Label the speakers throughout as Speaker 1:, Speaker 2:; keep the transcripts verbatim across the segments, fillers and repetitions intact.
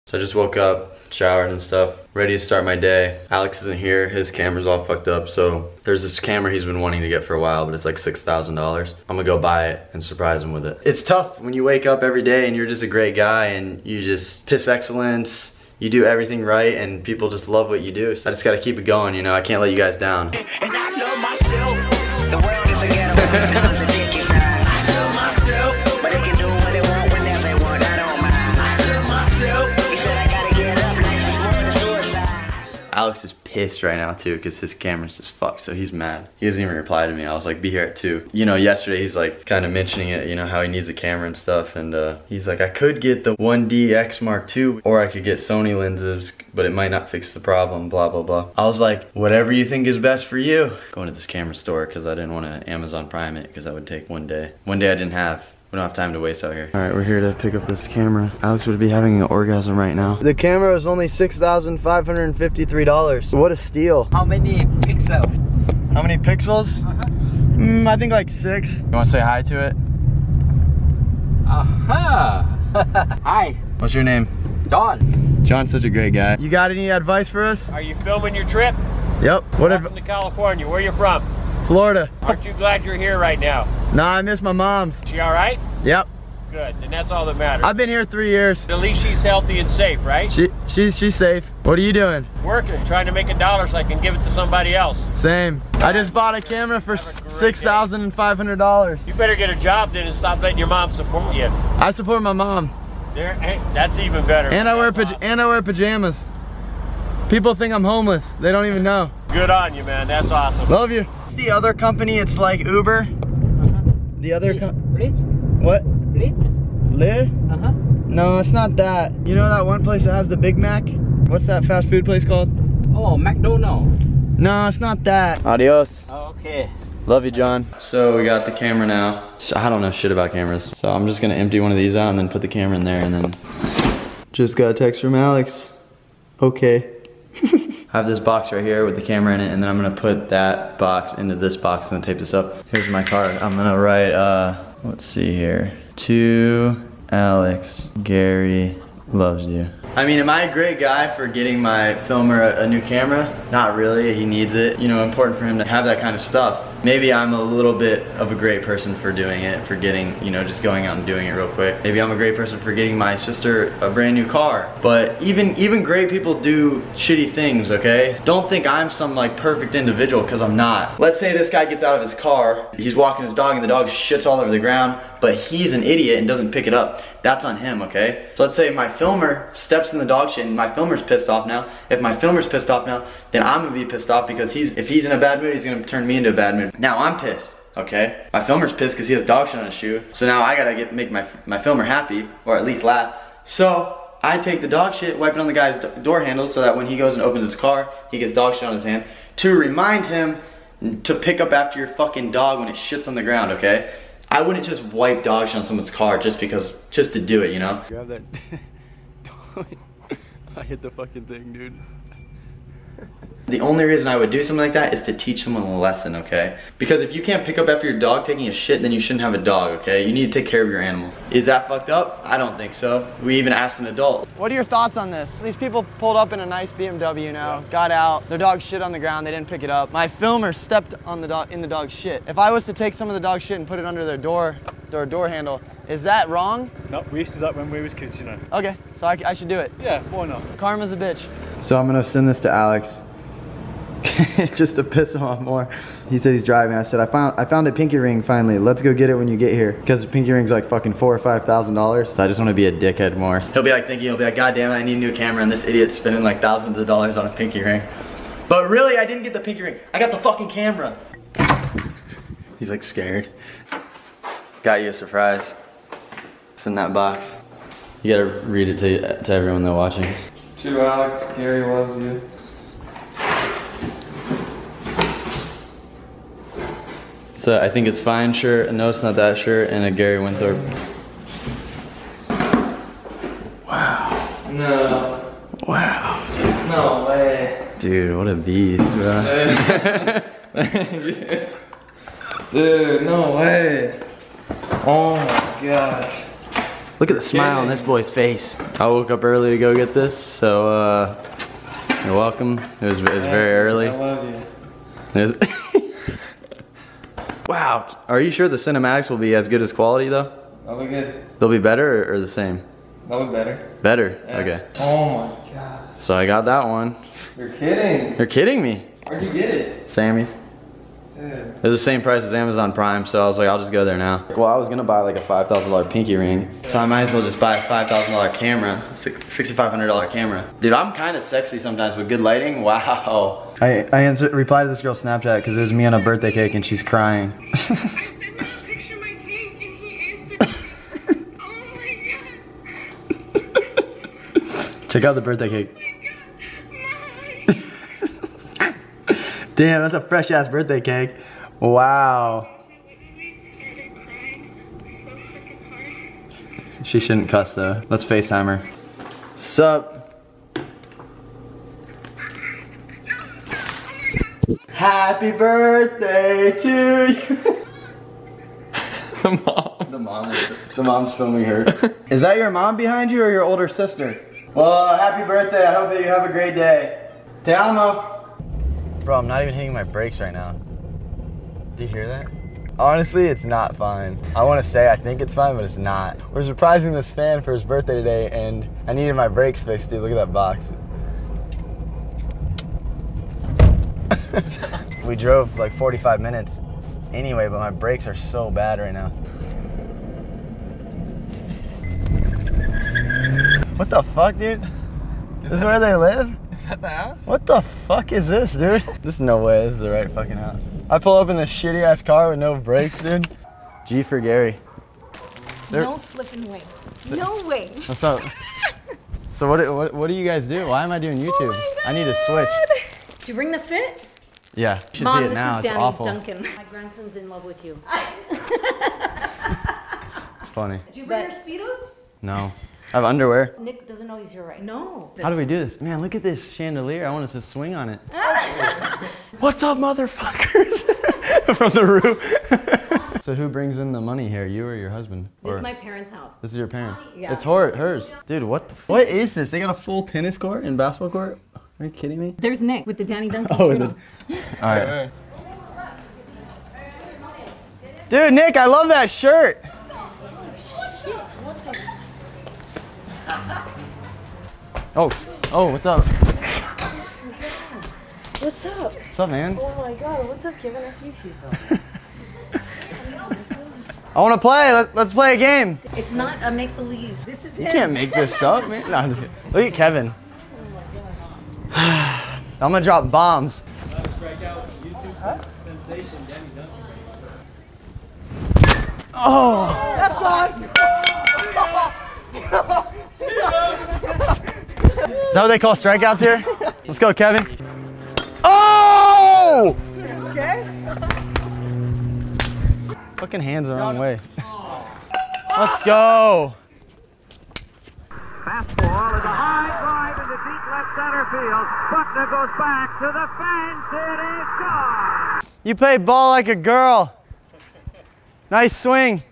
Speaker 1: So I just woke up, showered and stuff, ready to start my day. Alex isn't here, his camera's all fucked up, so there's this camera he's been wanting to get for a while, but it's like six thousand dollars. I'm gonna go buy it and surprise him with it. It's tough when you wake up every day and you're just a great guy and you just piss excellence, you do everything right and people just love what you do. So I just gotta keep it going, you know, I can't let you guys down.
Speaker 2: And I love myself. The world is a ghetto.
Speaker 1: Alex is pissed right now too because his camera's just fucked, so he's mad. He doesn't even reply to me. I was like, be here at two. You know, yesterday he's like kind of mentioning it, you know, how he needs a camera and stuff, and uh, he's like, I could get the one D X Mark two or I could get Sony lenses, but it might not fix the problem, blah, blah, blah. I was like, whatever you think is best for you. Going to this camera store because I didn't want to Amazon Prime it because that would take one day. One day I didn't have. We don't have time to waste out here. All right, we're here to pick up this camera. Alex would be having an orgasm right now. The camera is only six thousand five hundred fifty-three dollars. What a steal.
Speaker 3: How many pixels?
Speaker 1: How many pixels? Uh-huh. mm, I think like six. You want to say hi to it?
Speaker 3: Aha! Uh-huh. Hi.
Speaker 1: What's your name?
Speaker 3: John.
Speaker 1: John's such a great guy. You got any advice for us?
Speaker 4: Are you filming your trip?
Speaker 1: Yep. What?
Speaker 4: Welcome to California. Where are you from?
Speaker 1: Florida.
Speaker 4: Aren't you glad you're here right now?
Speaker 1: Nah, I miss my mom's.
Speaker 4: She all right?
Speaker 1: Yep.
Speaker 4: Good, and that's all that matters.
Speaker 1: I've been here three years.
Speaker 4: At least she's healthy and safe, right?
Speaker 1: She, she's, she's safe. What are you doing?
Speaker 4: Working, trying to make a dollar so I can give it to somebody else.
Speaker 1: Same. I just bought a camera for six thousand five hundred dollars.
Speaker 4: You better get a job then and stop letting your mom support you.
Speaker 1: I support my mom.
Speaker 4: There, hey, that's even better.
Speaker 1: And I wear
Speaker 4: awesome.
Speaker 1: and I wear pajamas. People think I'm homeless. They don't even know.
Speaker 4: Good on you, man. That's awesome.
Speaker 1: Love you. The other company, it's like Uber.
Speaker 3: Uh-huh.
Speaker 1: The other co-
Speaker 3: Rich?
Speaker 1: What?
Speaker 3: Rich?
Speaker 1: Le?
Speaker 3: Uh-huh.
Speaker 1: No, it's not that. You know that one place that has the Big Mac? What's that fast food place called?
Speaker 3: Oh, McDonald's.
Speaker 1: No, it's not that. Adios.
Speaker 3: Oh, okay.
Speaker 1: Love you, John. So we got the camera now. So I don't know shit about cameras. So I'm just gonna empty one of these out and then put the camera in there and then. Just got a text from Alex. Okay. I have this box right here with the camera in it, and then I'm gonna put that box into this box and then tape this up. Here's my card. I'm gonna write, uh, let's see here. To Alex, Gary loves you. I mean, am I a great guy for getting my filmer a, a new camera? Not really, he needs it. You know, important for him to have that kind of stuff. Maybe I'm a little bit of a great person for doing it, for getting, you know, just going out and doing it real quick. Maybe I'm a great person for getting my sister a brand new car. But even even great people do shitty things, okay? Don't think I'm some like perfect individual, because I'm not. Let's say this guy gets out of his car, he's walking his dog and the dog shits all over the ground, but he's an idiot and doesn't pick it up. That's on him, okay? So let's say my filmer steps in the dog shit and my filmer's pissed off now. If my filmer's pissed off now, then I'm gonna be pissed off because he's if he's in a bad mood, he's gonna turn me into a bad mood. Now I'm pissed, okay? My filmer's pissed because he has dog shit on his shoe. So now I gotta get make my my filmer happy, or at least laugh. So I take the dog shit, wipe it on the guy's door handle so that when he goes and opens his car, he gets dog shit on his hand to remind him to pick up after your fucking dog when it shits on the ground, okay? I wouldn't just wipe dog shit on someone's car just because, just to do it, you know? Grab that. I hit the fucking thing, dude. The only reason I would do something like that is to teach someone a lesson, okay? Because if you can't pick up after your dog taking a shit, then you shouldn't have a dog, okay? You need to take care of your animal. Is that fucked up? I don't think so. We even asked an adult.
Speaker 5: What are your thoughts on this? These people pulled up in a nice B M W now, got out, their dog shit on the ground, they didn't pick it up. My filmer stepped on the dog in the dog's shit. If I was to take some of the dog shit and put it under their door, their door handle, is that wrong?
Speaker 6: No, we used to do that when we was kids, you know.
Speaker 5: Okay, so I, I should do it.
Speaker 6: Yeah, why not?
Speaker 5: Karma's a bitch.
Speaker 1: So I'm gonna send this to Alex. Just to piss him off more. He said he's driving. I said I found I found a pinky ring finally. Let's go get it when you get here. Because the pinky ring's like fucking four or five thousand dollars. So I just want to be a dickhead more. He'll be like thinking, he'll be like, God damn it, I need a new camera, and this idiot's spending like thousands of dollars on a pinky ring. But really, I didn't get the pinky ring. I got the fucking camera. He's like scared. Got you a surprise. It's in that box. You gotta read it to to everyone that's watching.
Speaker 7: To Alex, Gary loves you.
Speaker 1: So I think it's fine shirt, no it's not that shirt, and a Gary Winthorpe. Wow.
Speaker 7: No.
Speaker 1: Wow.
Speaker 7: Dude, no way.
Speaker 1: Dude, what a beast, bro.
Speaker 7: Dude, no way. Oh my gosh.
Speaker 1: Look at the smile on this boy's face. I woke up early to go get this, so uh, you're welcome. It was, it was very early.
Speaker 7: I love you.
Speaker 1: It was wow, are you sure the cinematics will be as good as quality though?
Speaker 7: That'll be good.
Speaker 1: They'll be better or, or the same?
Speaker 7: That'll be better.
Speaker 1: Better,
Speaker 7: Yeah.
Speaker 1: okay.
Speaker 7: Oh my god.
Speaker 1: So I got that one.
Speaker 7: You're kidding.
Speaker 1: You're kidding me.
Speaker 7: Where'd you get it?
Speaker 1: Sammy's.
Speaker 7: Dude.
Speaker 1: It was the same price as Amazon Prime, so I was like, I'll just go there now. Well, I was gonna buy like a five thousand dollar pinky ring, so I might as well just buy a five thousand dollar camera, sixty-five hundred dollar camera. Dude, I'm kind of sexy sometimes with good lighting. Wow. I, I answered, replied to this girl's Snapchat because it was me on a birthday cake and she's crying.
Speaker 8: I sent him a picture of my cake and he answered. Oh my god.
Speaker 1: Check out the birthday cake.
Speaker 8: Mom.
Speaker 1: Damn, that's a fresh ass birthday cake. Wow.
Speaker 8: We started crying so freaking hard.
Speaker 1: She shouldn't cuss though. Let's FaceTime her. Sup? Happy birthday to you. The mom. The mom. Is, the mom's filming her. Is that your mom behind you or your older sister? Well, happy birthday. I hope that you have a great day. Te amo. Bro, I'm not even hitting my brakes right now. Do you hear that? Honestly, it's not fine. I want to say I think it's fine, but it's not. We're surprising this fan for his birthday today, and I needed my brakes fixed, dude. Look at that box. We drove like forty-five minutes anyway, but my brakes are so bad right now. What the fuck, dude? This is where they live?
Speaker 7: Is that the house?
Speaker 1: What the fuck is this, dude? This is no way. This is the right fucking house. I pull up in this shitty ass car with no brakes, dude. G for Gary. They're-
Speaker 9: No flipping way. No way.
Speaker 1: What's up? So what, what what do you guys do? Why am I doing YouTube?
Speaker 9: Oh my
Speaker 1: I need to switch.
Speaker 9: Did you bring the fit?
Speaker 1: Yeah, you should
Speaker 9: Mom,
Speaker 1: see it
Speaker 9: this
Speaker 1: now.
Speaker 9: is
Speaker 1: It's
Speaker 9: Danny
Speaker 1: awful.
Speaker 9: Duncan. My grandson's in love with you.
Speaker 1: It's funny.
Speaker 9: Did you bring your Speedos?
Speaker 1: No. I have underwear.
Speaker 9: Nick doesn't know he's here right No.
Speaker 1: How do we do this? Man, look at this chandelier. I want us to swing on it. What's up, motherfuckers? From the roof. So who brings in the money here? You or your husband?
Speaker 9: This
Speaker 1: Or-
Speaker 9: is my parents' house.
Speaker 1: This is your parents?
Speaker 9: Yeah.
Speaker 1: It's her, hers. Dude, what the f- What is this? They got a full tennis court and basketball court? Are you kidding me?
Speaker 9: There's Nick with the Danny Duncan.
Speaker 1: Oh,
Speaker 9: shirt
Speaker 1: the,
Speaker 9: on.
Speaker 1: all right. Dude, Nick, I love that shirt. Oh, oh, what's up?
Speaker 10: What's up?
Speaker 1: What's up, man?
Speaker 10: Oh my god, what's up, Kevin? Nice to meet you.
Speaker 1: I want to play. Let, let's play a game.
Speaker 9: It's not a make-believe. This is
Speaker 1: You
Speaker 9: him.
Speaker 1: can't make this up, man. No, I'm just kidding. Look at Kevin. I'm gonna drop bombs. Oh, that's gone. Is that what they call strikeouts here? Let's go, Kevin. Oh! Okay. Fucking hands the wrong way. Let's go.
Speaker 11: Fastball is a high drive into deep left center field. Buckner goes back to the fence. It is gone.
Speaker 1: You play ball like a girl. Nice swing.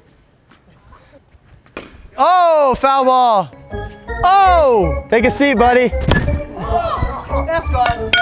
Speaker 1: Oh, foul ball. Oh, take a seat, buddy. That's gone.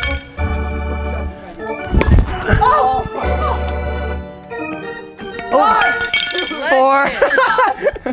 Speaker 1: Oh. Oh. Four.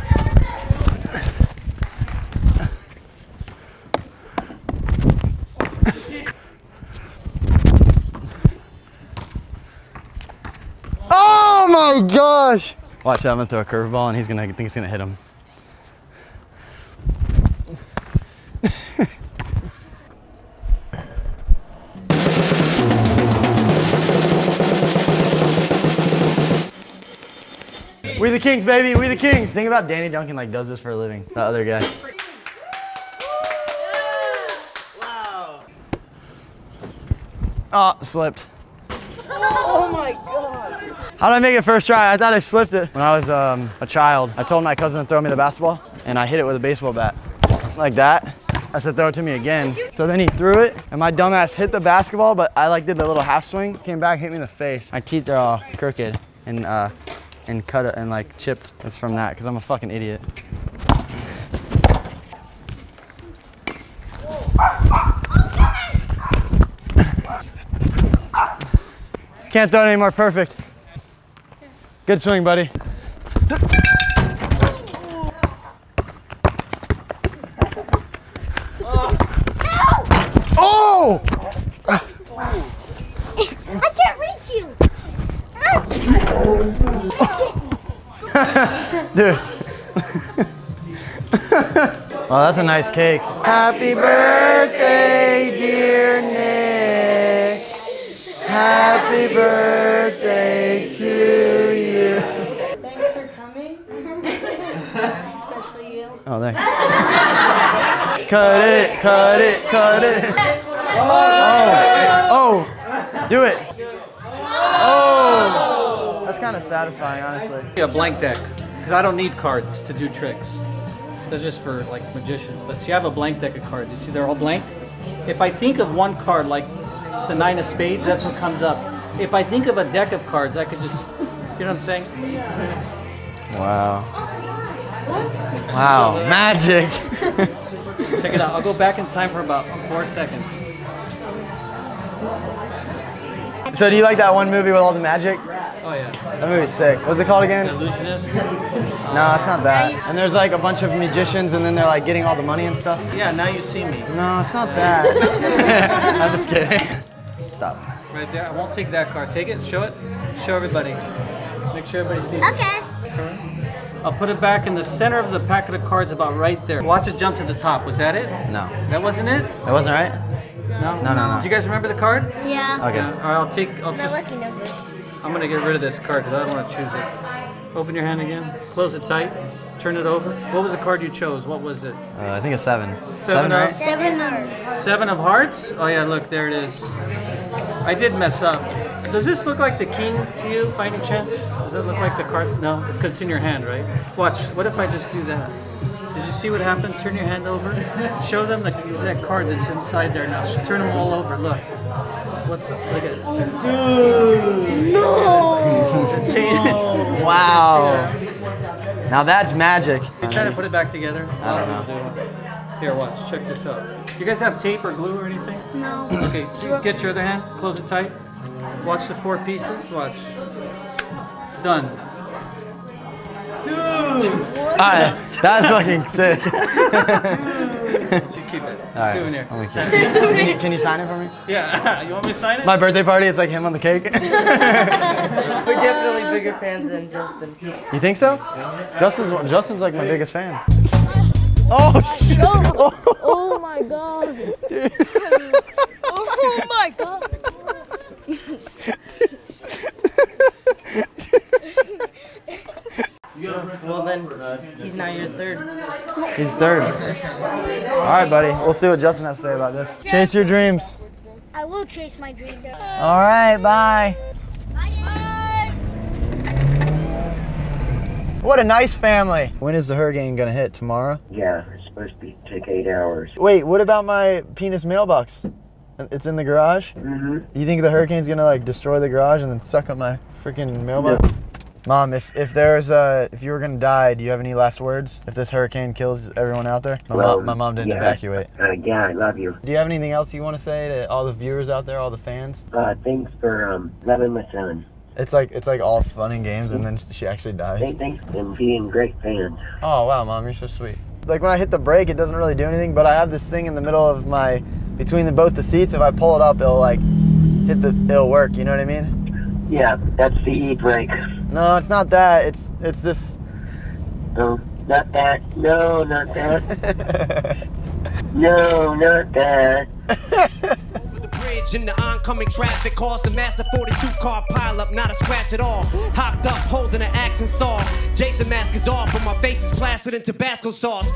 Speaker 1: Oh my gosh! Watch that, I'm gonna throw a curveball and he's gonna think he's gonna hit him. We the Kings, baby, we the Kings. Think about Danny Duncan like does this for a living, that other guy.
Speaker 10: Wow.
Speaker 1: Oh, slipped.
Speaker 10: Oh my god.
Speaker 1: How did I make it first try? I thought I slipped it. When I was um, a child, I told my cousin to throw me the basketball, and I hit it with a baseball bat. Like that. I said, throw it to me again. So then he threw it, and my dumbass hit the basketball, but I like did a little half swing, came back, hit me in the face. My teeth are all crooked, and uh,
Speaker 5: and cut it and like chipped is from that because I'm a fucking idiot. Can't throw it anymore, perfect. Good swing, buddy. Oh!
Speaker 8: I can't reach you.
Speaker 5: Dude. Oh, that's a nice cake. Happy birthday, dear Nick. Happy birthday to you.
Speaker 10: Thanks for coming. Especially you.
Speaker 5: Oh, thanks. Cut it, cut it, cut it. Oh, oh, do it. Oh, that's kind of satisfying, honestly.
Speaker 3: A blank deck, because I don't need cards to do tricks. That's just for like magicians. But see, I have a blank deck of cards. You see, they're all blank. If I think of one card, like the nine of spades, that's what comes up. If I think of a deck of cards, I could just, you know what I'm saying?
Speaker 5: Wow. Wow, magic.
Speaker 3: Check it out. I'll go back in time for about four seconds.
Speaker 5: So do you like that one movie with all the magic?
Speaker 3: Oh yeah.
Speaker 5: That movie's sick. What's it called again?
Speaker 3: Illusionist?
Speaker 5: No, it's not that. And there's like a bunch of magicians and then they're like getting all the money and stuff.
Speaker 3: Yeah, now you see me.
Speaker 5: No, it's not that. I'm just kidding. Stop.
Speaker 3: Right there. I won't take that card. Take it, show it, show everybody. Make sure everybody sees it.
Speaker 8: Okay.
Speaker 3: I'll put it back in the center of the packet of cards about right there. Watch it jump to the top. Was that it?
Speaker 5: No.
Speaker 3: That wasn't it?
Speaker 5: That wasn't right?
Speaker 3: No?
Speaker 5: No, no, no.
Speaker 3: Did you guys remember the card?
Speaker 8: Yeah.
Speaker 5: Okay.
Speaker 3: Yeah. All right, I'll take, I'll
Speaker 8: My
Speaker 3: just,
Speaker 8: lucky number.
Speaker 3: I'm gonna get rid of this card because I don't want to choose it. Open your hand again. Close it tight. Turn it over. What was the card you chose? What was it?
Speaker 5: Uh, I think it's seven.
Speaker 3: Seven,
Speaker 5: right?
Speaker 3: of,
Speaker 8: Seven number.
Speaker 3: seven of hearts? Oh yeah, look, there it is. I did mess up. Does this look like the king to you by any chance? Does it look like the card? No, because it's in your hand, right? Watch, what if I just do that? Did you see what happened? Turn your hand over. Show them the, that card that's inside there now. Turn them all over, look. What's the, look at it.
Speaker 10: Dude, no.
Speaker 5: Wow. Now that's magic.
Speaker 3: You're trying to put it back together?
Speaker 5: I don't know.
Speaker 3: Here, watch. Check this out. You guys have tape or glue or anything?
Speaker 8: No.
Speaker 3: Okay, so get your other hand. Close it tight. Watch the four pieces. Watch. Done.
Speaker 10: Dude.
Speaker 5: Alright, that's fucking sick.
Speaker 3: You keep it.
Speaker 5: All right,
Speaker 3: Souvenir.
Speaker 5: I'm gonna keep it. Can you, can you sign it for me?
Speaker 3: Yeah. You want me to sign it?
Speaker 5: My birthday party, it's like him on the cake.
Speaker 10: We're definitely bigger fans than Justin.
Speaker 5: You think so? Justin's Justin's like my biggest fan. Oh shit!
Speaker 10: Oh, oh my god.
Speaker 5: Dude.
Speaker 10: Oh my god. Well then, he's now your third.
Speaker 5: He's third. All right, buddy. We'll see what Justin has to say about this. Chase your dreams.
Speaker 8: I will chase my dreams.
Speaker 5: All right, bye.
Speaker 8: Bye.
Speaker 5: What a nice family. When is the hurricane gonna hit? Tomorrow?
Speaker 12: Yeah, it's supposed to be, take eight hours.
Speaker 5: Wait, what about my penis mailbox? It's in the garage?
Speaker 12: Mm-hmm.
Speaker 5: You think the hurricane's gonna like destroy the garage and then suck up my freaking mailbox? No. Mom, if, if there's uh if you were gonna die, do you have any last words? If this hurricane kills everyone out there? My,
Speaker 12: well,
Speaker 5: mom, my mom didn't
Speaker 12: yeah,
Speaker 5: evacuate.
Speaker 12: Uh, yeah, I love you.
Speaker 5: Do you have anything else you want to say to all the viewers out there, all the fans?
Speaker 12: Uh, thanks for um, loving my son.
Speaker 5: It's like it's like all fun and games, and then she actually dies.
Speaker 12: Thanks, thanks for being great fans.
Speaker 5: Oh wow, Mom, you're so sweet. Like when I hit the brake, it doesn't really do anything, but I have this thing in the middle of my, between the, both the seats. If I pull it up, it'll like hit the, it'll work. You know what I mean?
Speaker 12: Yeah, that's the e-brake.
Speaker 5: No, it's not that. It's it's this.
Speaker 12: No, not that. No, not that. No, not that.
Speaker 13: Bridge in the oncoming traffic caused a massive forty-two car pileup, not a scratch at all. Hopped up, holding an axe and saw. Jason mask is off, but my face is plastered in Tabasco sauce.